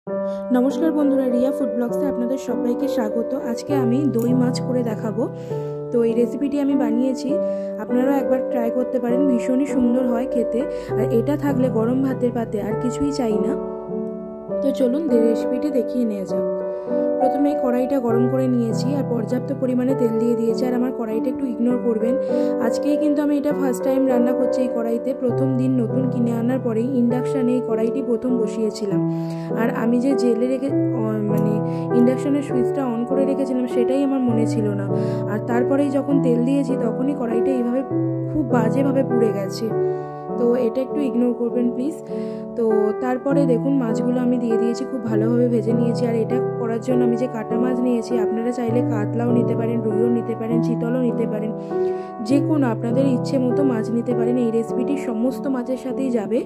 नमस्कार बंधुरा रिया फूड ब्लग्से आपनादेर सबाइके स्वागत। आज के आमी दई माछ करे देखाबो। तो ये रेसिपिटी आमी बानिয়েছি, আপনারা একবার ট্রাই করতে পারেন। ভীষণই সুন্দর হয় খেতে, আর এটা থাকলে গরম ভাতের পাতে আর কিছুই চাই না। তো চলুন রেসিপিটি দেখিয়ে নেওয়া যাক। প্রথমে কড়াইটা গরম করে নিয়েছি আর পর্যাপ্ত পরিমাণে তেল দিয়ে দিয়েছি। আর আমার কড়াইটা একটু ইগনোর করবেন, আজকেই কিন্তু আমি এটা ফার্স্ট টাইম রান্না করছি এই কড়াইতে। প্রথম দিন নতুন কিনে আনার পরেই ইন্ডাকশানে এই কড়াইটি প্রথম বসিয়েছিলাম। আর আমি যে জেলে রেখে মানে ইন্ডাকশানের সুইচটা অন করে রেখেছিলাম সেটাই আমার মনে ছিল না। আর তারপরেই যখন তেল দিয়েছি তখনই কড়াইটা এইভাবে খুব বাজেভাবে পুড়ে গেছে। তো এটা একটু ইগনোর করবেন প্লিজ। তো তারপরে দেখুন মাছগুলো আমি দিয়ে দিয়েছি, খুব ভালোভাবে ভেজে নিয়েছি। আর এটা করার জন্য আমি যে কাটা মাছ নিয়েছি, আপনারা চাইলে কাতলাও নিতে পারেন, রুইও নিতে পারেন, চিতলও নিতে পারেন, যে কোনো আপনাদের ইচ্ছে মতো মাছ নিতে পারেন। এই রেসিপিটি সমস্ত মাছের সাথেই যাবে।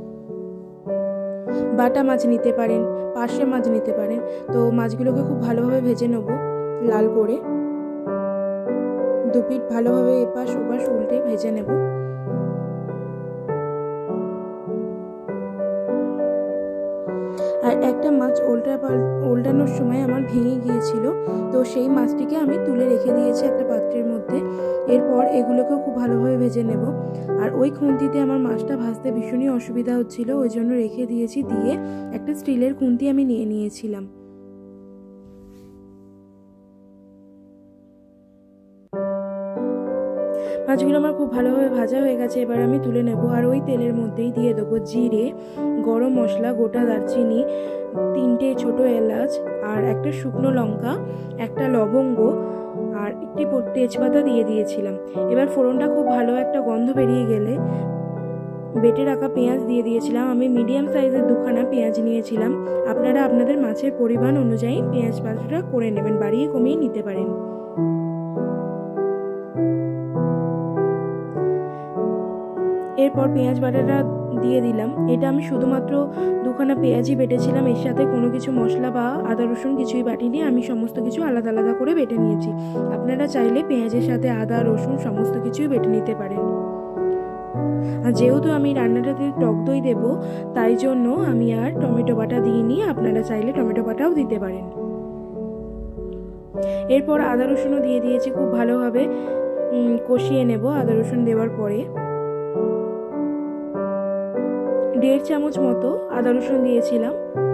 বাটা মাছ নিতে পারেন, পার্শে মাছ নিতে পারেন। তো মাছগুলোকে খুব ভালোভাবে ভেজে নেব লাল করে, দুপিঠ ভালোভাবে এপাশ ওপাশ উল্টে ভেজে নেব। আর একটা মাছ উল্টানোর সময় আমার ভেঙে গিয়েছিল, তো সেই মাছটিকে আমি তুলে রেখে দিয়েছি একটা পাত্রের মধ্যে। এরপর এগুলোকেও খুব ভালোভাবে ভেজে নেব। আর ওই খুন্তিতে আমার মাছটা ভাজতে ভীষণই অসুবিধা হচ্ছিল, ওই জন্য রেখে দিয়েছি। দিয়ে একটা স্টিলের খুন্তি আমি নিয়ে নিয়েছিলাম। মাছগুলো আমার খুব ভালোভাবে ভাজা হয়ে গেছে, এবার আমি তুলে নেব। আর ওই তেলের মধ্যেই দিয়ে দেবো জিরে, গরম মশলা, গোটা দারচিনি, 3টে ছোট এলাচ, আর একটা শুকনো লঙ্কা, একটা লবঙ্গ, আর একটি তেজপাতা দিয়ে দিয়েছিলাম। এবার ফোড়নটা খুব ভালো একটা গন্ধ বেরিয়ে গেলে বেটে রাখা পেঁয়াজ দিয়ে দিয়েছিলাম। আমি মিডিয়াম সাইজের 2খানা পেঁয়াজ নিয়েছিলাম। আপনারা আপনাদের মাছের পরিমাণ অনুযায়ী পেঁয়াজ বাটাটা করে নেবেন, বাড়িয়ে কমিয়ে নিতে পারেন। এরপর পেঁয়াজ বাটাটা দিয়ে দিলাম। এটা আমি শুধুমাত্র 2খানা পেঁয়াজই বেটেছিলাম, এর সাথে কোনো কিছু মশলা বা আদা রসুন কিছুই বাটিনি। আমি সমস্ত কিছু আলাদা আলাদা করে বেটে নিয়েছি। আপনারা চাইলে পেঁয়াজের সাথে আদা রসুন সমস্ত কিছুই বেটে নিতে পারেন। আর যেহেতু আমি রান্নাটাতে টক দই দেব, তাই জন্য আমি আর টমেটো বাটা দিইনি। আপনারা চাইলে টমেটো বাটাও দিতে পারেন। এরপর আদা রসুনও দিয়ে দিয়েছি, খুব ভালোভাবে কষিয়ে নেব। আদা রসুন দেওয়ার পরে 1.5 চামচ মতো আদা রসুন দিয়েছিলাম,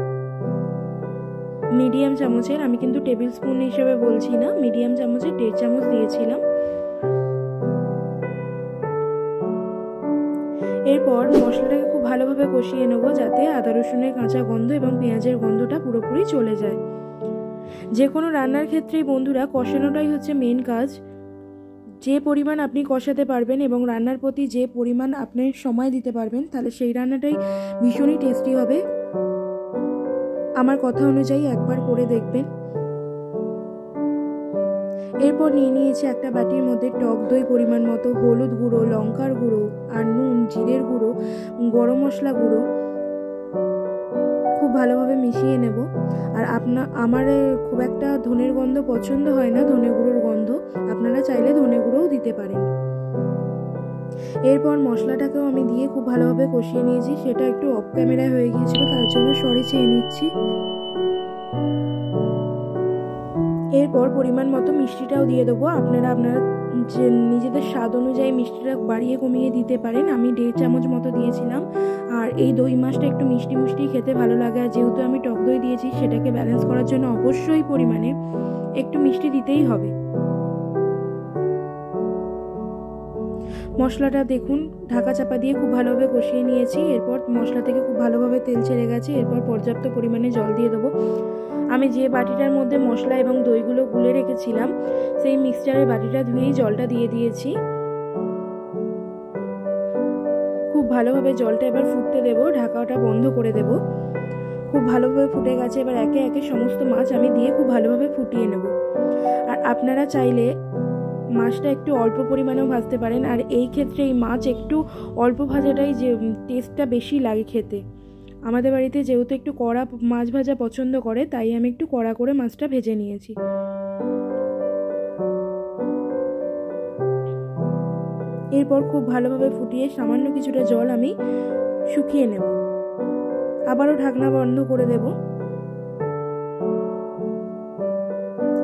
মিডিয়াম চামচের। আমি কিন্তু টেবিল স্পুন হিসেবে বলছি না, মিডিয়াম চামচের 1.5 চামচ দিয়েছিলাম। এরপর মশলাটাকে খুব ভালোভাবে কষিয়ে নেব, যাতে আদা রসুনের কাঁচা গন্ধ এবং পেঁয়াজের গন্ধটা পুরোপুরি চলে যায়। যে কোনো রান্নার ক্ষেত্রেই বন্ধুরা কষানোটাই হচ্ছে মেন কাজ। যে পরিমাণ আপনি কষাতে পারবেন এবং রান্নার প্রতি যে পরিমাণ আপনি সময় দিতে পারবেন, তাহলে সেই রান্নাটাই ভীষণই টেস্টি হবে। আমার কথা অনুযায়ী একবার করে দেখবেন। এরপর নিয়ে নিয়েছি একটা বাটির মধ্যে টক দই পরিমাণ মতো, হলুদ গুঁড়ো, লঙ্কার গুঁড়ো, আর নুন, জিরের গুঁড়ো, গরম মশলা গুঁড়ো, খুব ভালোভাবে মিশিয়ে নেব। আর আমার খুব একটা ধনের গন্ধ পছন্দ হয় না, ধনে গুঁড়োর গন্ধ। আপনারা চাইলে ধনে গুঁড়োও দিতে পারেন। এরপর মশলাটাকেও আমি দিয়ে খুব ভালোভাবে কষিয়ে নিয়েছি। সেটা একটু অফ ক্যামেরায় হয়ে গিয়েছিল, তার জন্য সরি চেয়ে নিচ্ছি। এরপর পরিমাণ মতো মিষ্টিটাও দিয়ে দেবো। আপনারা যে নিজেদের স্বাদ অনুযায়ী মিষ্টিটা বাড়িয়ে কমিয়ে দিতে পারেন। আমি 1.5 চামচ মতো দিয়েছিলাম। আর এই দই মাছটা একটু মিষ্টি মিষ্টি খেতে ভালো লাগে, আর যেহেতু আমি টক দই দিয়েছি সেটাকে ব্যালেন্স করার জন্য অবশ্যই পরিমাণে একটু মিষ্টি দিতেই হবে। মশলাটা দেখুন ঢাকা চাপা দিয়ে খুব ভালোভাবে কষিয়ে নিয়েছি। এরপর মশলা থেকে খুব ভালোভাবে তেল ছেড়ে গেছে। এরপর পর্যাপ্ত পরিমাণে জল দিয়ে দেবো। আমি যে বাটিটার মধ্যে মশলা এবং দইগুলো গুলে রেখেছিলাম, সেই মিক্সচারের বাটিটা ধুয়েই জলটা দিয়ে দিয়েছি। খুব ভালোভাবে জলটা এবার ফুটতে দেব, ঢাকাটা বন্ধ করে দেব। খুব ভালোভাবে ফুটে গেছে। এবার একে একে সমস্ত মাছ আমি দিয়ে খুব ভালোভাবে ফুটিয়ে নেব। আর আপনারা চাইলে মাছটা একটু অল্প পরিমাণেও ভাজতে পারেন। আর এই ক্ষেত্রে এই মাছ একটু অল্প ভাজাটাই যে টেস্টটা বেশি লাগে খেতে। আমাদের বাড়িতে যেহেতু একটু কড়া মাছ ভাজা পছন্দ করে, তাই আমি একটু কড়া করে মাছটা ভেজে নিয়েছি। এরপর খুব ভালোভাবে ফুটিয়ে সামান্য কিছুটা জল আমি শুকিয়ে নেব। আবারও ঢাকনা বন্ধ করে দেব।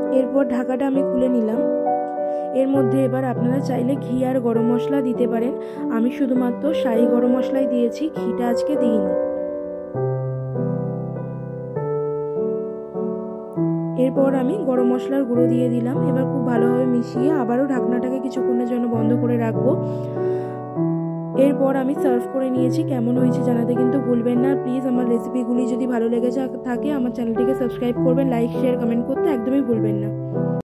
এরপর ঢাকাটা আমি খুলে নিলাম। এর মধ্যে এবার আপনারা চাইলে ঘি আর গরম মশলা দিতে পারেন। আমি শুধুমাত্র শাহি গরম মশলাই দিয়েছি, ঘিটা আজকে দিইনি। এরপর আমি গরম মশলার গুঁড়ো দিয়ে দিলাম। এবার খুব ভালোভাবে মিশিয়ে আবারও ঢাকনাটাকে কিছুক্ষণের জন্য বন্ধ করে রাখবো। এরপর আমি সার্ভ করে নিয়েছি। কেমন হয়েছে জানাতে কিন্তু ভুলবেন না। প্লিজ আমার রেসিপিগুলি যদি ভালো লেগে থাকে আমার চ্যানেলটিকে সাবস্ক্রাইব করবেন, লাইক শেয়ার কমেন্ট করতে একদমই ভুলবেন না।